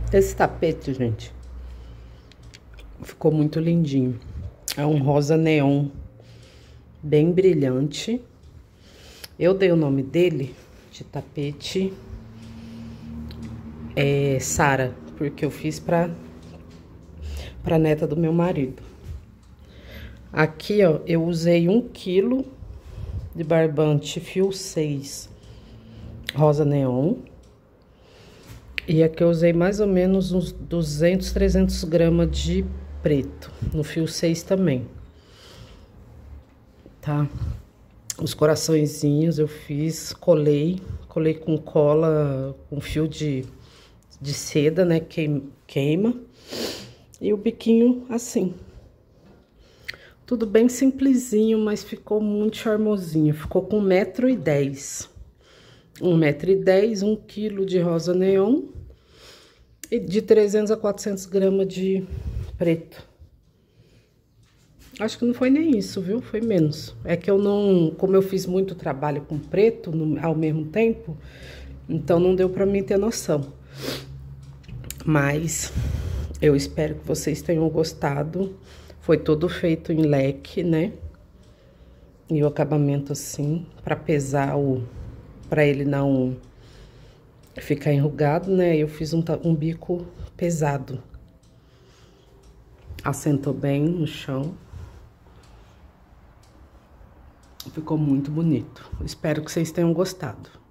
Esse tapete, gente, ficou muito lindinho. É um rosa neon, bem brilhante. Eu dei o nome dele de tapete Sara, porque eu fiz pra neta do meu marido. Aqui, ó, eu usei 1 quilo de barbante fio 6 rosa neon. E aqui eu usei mais ou menos uns 200, 300 gramas de preto, no fio 6 também. Tá? Os coraçõezinhos eu fiz, colei com cola, com fio de seda, né, queima. E o biquinho assim. Tudo bem simplesinho, mas ficou muito charmosinho. Ficou com 1,10 m. 1,10 m, 1 quilo de rosa neon. E de 300 a 400 gramas de preto. Acho que não foi nem isso, viu? Foi menos. É que eu não... Como eu fiz muito trabalho com preto ao mesmo tempo, então não deu pra mim ter noção. Mas eu espero que vocês tenham gostado. Foi todo feito em leque, né? E o acabamento assim, pra pesar pra ele não ficar enrugado, né? Eu fiz um bico pesado. Assentou bem no chão. Ficou muito bonito. Espero que vocês tenham gostado.